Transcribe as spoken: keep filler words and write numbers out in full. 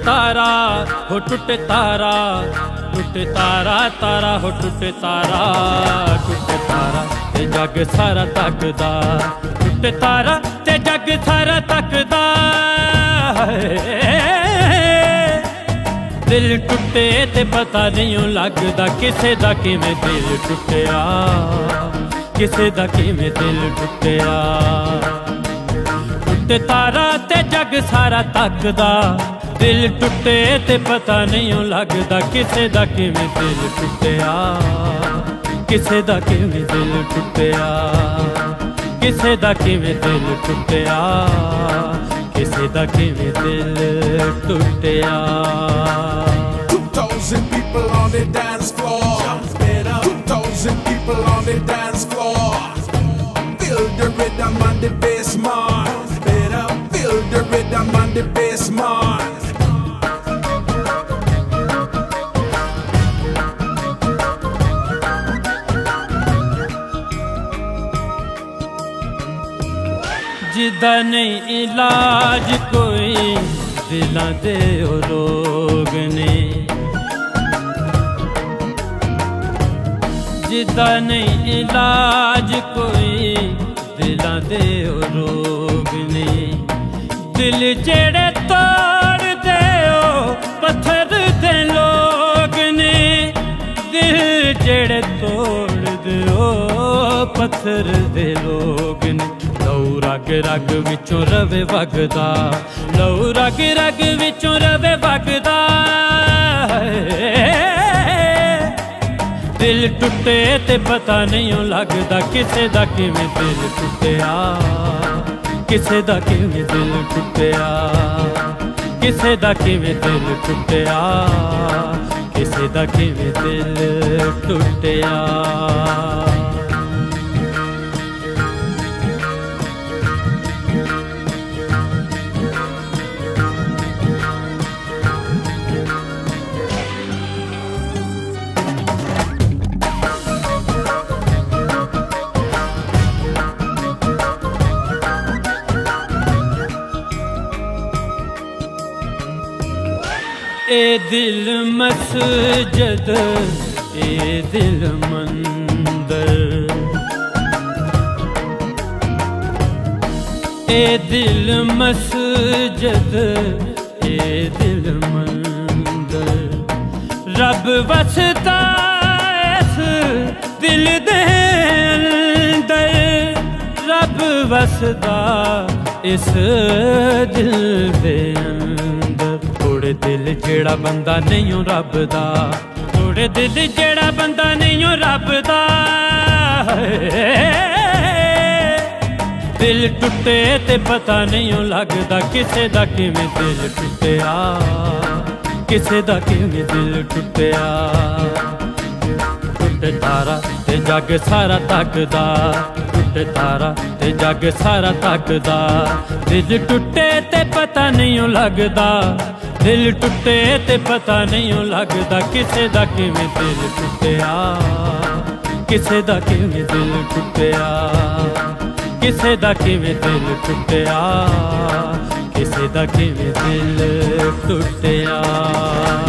तारा हो टूटे तारा, टूटे तारा तारा हो टूटे तारा, टूटे तारा ते जग सारा तकदा, टूटे तारा ते जग सारा तकदा। दिल टुटे ते पता नहीं लगदा किसे दा किवें दिल टुटिया, किसे दा किवें दिल टुटिया। टुटे तारा ते जग सारा तकदा, दिल टुटे ते पता नहीं लगदा किसे दा किवें दिल टुटिया, किसे दा किवें दिल टुटिया, किसे दा किवें दिल टुटिया, किसे दा किवें दिल टुटिया। Two thousand people on the dance floor, two thousand people on the dance floor. Feel the rhythm and the bass, man. Feel the rhythm and the bass, man. जिदा नहीं इलाज कोई दिलां दे रोग ने, जिदा नहीं इलाज कोई दिलां दे रोग ने। दिल जेड़े तोड़ दे पत्थर दे लोग ने, दिल जेड़े तोड़ दे पत्थर दे लोग ने। लहू रग रग विचों रवे वगदा, लहू रग रग विचों रवे वगदा। दिल टुटे ते पता नहीं लगदा किसे दा किवें दिल टुटिया, किसे दा किवें दिल टुटिया, किसे दा किवें दिल टुटिया, किसे दा किवें दिल टुटिया। ए दिल मस्जिद ए दिल मंदिर, ए दिल मस्जिद ए दिल मंदिर। रब वसदा इस दिल दे अंदर, रब वसदा इस दिल दे अंदर। थोड़े दिल जेड़ा बंदा नहीं रब दा, थोड़े दिल जेड़ा बंदा नहीं रब दा। दिल टुटे ते पता नहीं लगदा किसे दा किवें दिल टुटिया, किसे दा किवें दिल टुटिया। टुटे तारा ते जग सारा तकदा, टुटे तारा ते जग सारा तकदा। दिल टुटे ते पता नहीं लगदा, दिल टुटे ते पता नहीं लगदा किसे दा किवें दिल टुटिया, किसे दा किवें दिल टुटिया, किसे दा किवें दिल टुटिया, किसे दा किवें दिल टुटिया।